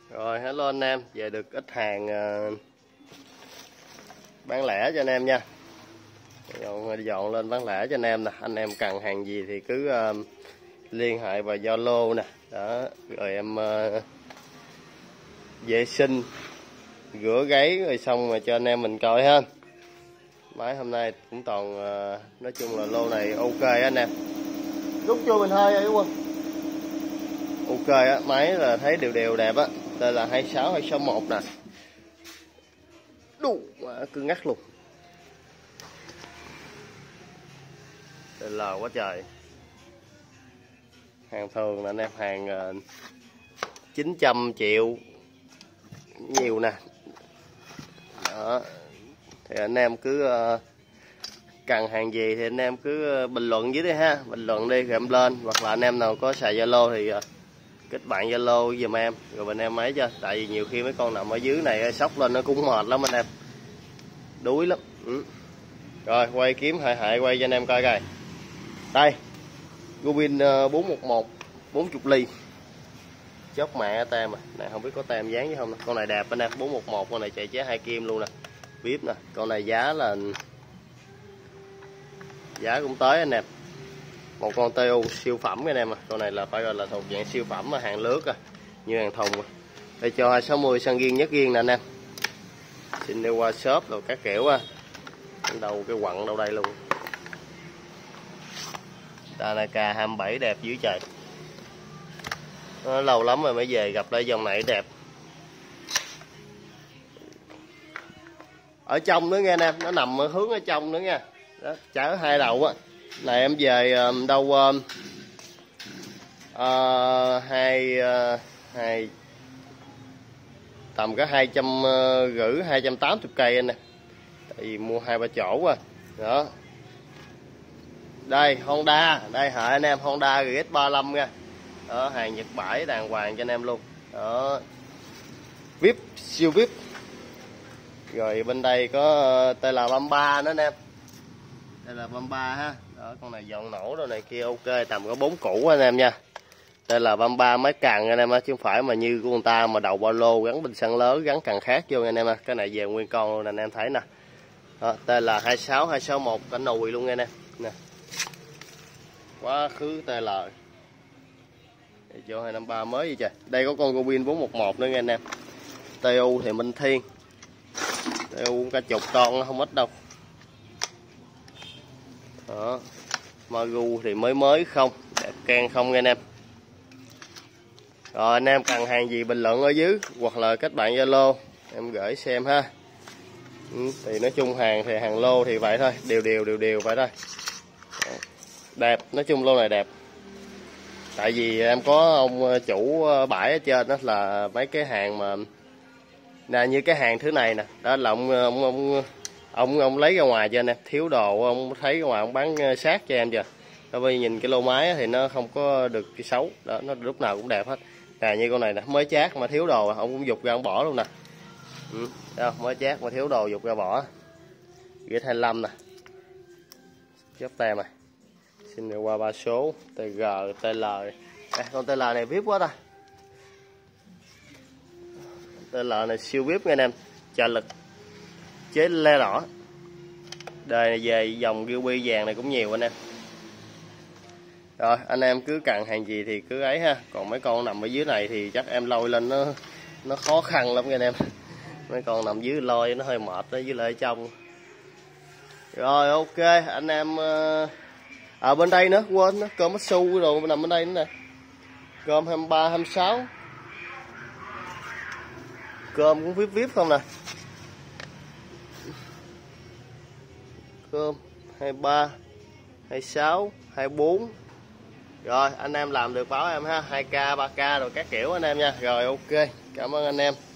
Rồi hello anh em, về được ít hàng bán lẻ cho anh em nha. Dọn lên bán lẻ cho anh em nè. Anh em cần hàng gì thì cứ liên hệ vào Zalo nè. Đó, rồi em vệ sinh, rửa gáy rồi xong rồi cho anh em mình coi ha. Máy hôm nay cũng toàn nói chung là lô này ok anh em. Rút cho mình hơi ấy quân. Ok á, máy là thấy đều đẹp á. Đây là 26 261 nè. Đu, cứ ngắt luôn. Đây là quá trời. Hàng thường là anh em, hàng 900 triệu nhiều nè. Đó. Thì anh em cứ cần hàng gì thì anh em cứ bình luận dưới đây ha, bình luận đi rồi em lên, hoặc là anh em nào có xài Zalo thì kết bạn Zalo giùm em rồi bên em ấy cho, tại vì nhiều khi mấy con nằm ở dưới này sóc lên nó cũng mệt lắm anh em, đuối lắm. Rồi quay kiếm hệ quay cho anh em coi coi. Đây Rubin 411 40 ly chốt mẹ tem à. Này không biết có tem dán chứ không. Con này đẹp anh em, 411, con này chạy chế 2 kim luôn nè, vip nè. Con này giá cũng tới anh em. Một con TU siêu phẩm anh em à. Con này là phải gọi là thuộc dạng siêu phẩm mà hàng lướt à, như hàng thùng. Đây cho 260 sân riêng nhất riêng nè anh em. Xin đi qua shop rồi các kiểu á. Đầu cái quặng đâu đây luôn. Tanaka 27 đẹp dưới trời. Nó lâu lắm rồi mới về gặp lại dòng này đẹp. Ở trong nữa nghe anh em, nó nằm hướng ở trong nữa nha. Đó, chở hai đầu á. Này em về đâu tầm có 250 280 cây anh nè. Tại vì mua 2-3 chỗ à. Đó. Đây Honda, đây hả anh em, Honda RX35 nha. Đó, hàng Nhật bãi đàng hoàng cho anh em luôn. Đó. VIP, siêu VIP. Rồi bên đây có TL33 nữa anh em. Đây là 33 ha. Đó, con này dọn nổ đồ này kia ok, tầm có 4 củ anh em nha. Đây là 33 máy càng anh em á, chứ không phải mà như của người ta mà đầu ba lô gắn bình xăng lớn, gắn càng khác vô anh em á. Cái này về nguyên con luôn anh em thấy nè. Đó, đây là 26 261 cả nùi luôn anh em nè. Quá khứ TL. Vô 253 mới gì trời. Đây có con Rubin 411 nữa nghe anh em. TU thì Minh Thiên. TU cả chục con không ít đâu. Đó. Magu thì mới không, đẹp can không nghe anh em. Rồi anh em cần hàng gì bình luận ở dưới hoặc là kết bạn Zalo em gửi xem ha. Thì nói chung hàng thì hàng lô thì vậy thôi, đều vậy thôi. Đẹp, nói chung lô này đẹp. Tại vì em có ông chủ bãi ở trên đó là mấy cái hàng mà nè, như cái hàng thứ này nè, đó là ông lấy ra ngoài cho anh em, thiếu đồ ông thấy ra ngoài ông bán sát cho em chưa. Tại vì nhìn cái lô máy thì nó không có được cái xấu đó, nó lúc nào cũng đẹp hết. Nè như con này nè, mới chát mà thiếu đồ ông cũng giục ra ông bỏ luôn nè. Mới chát mà thiếu đồ giục ra bỏ. GX25 nè, chốt tem này. Xin được qua 3 số TG, TL. Con TL này VIP quá ta. TL này siêu VIP nha anh em. Trợ lực chế le đỏ. Đời này về dòng ruby vàng này cũng nhiều anh em. Rồi anh em cứ cần hàng gì thì cứ ấy ha. Còn mấy con nằm ở dưới này thì chắc em lôi lên nó khó khăn lắm nha anh em. Mấy con nằm dưới lôi nó hơi mệt đó, dưới lại ở trong. Rồi ok anh em. Ở bên đây nữa quên nó cơm su đồ nằm bên đây nữa nè. Cơm 23 26. Cơm cũng vip không nè. Cơm 23 26 24. Rồi anh em làm được báo em ha, 2k 3k rồi các kiểu anh em nha. Rồi ok, cảm ơn anh em.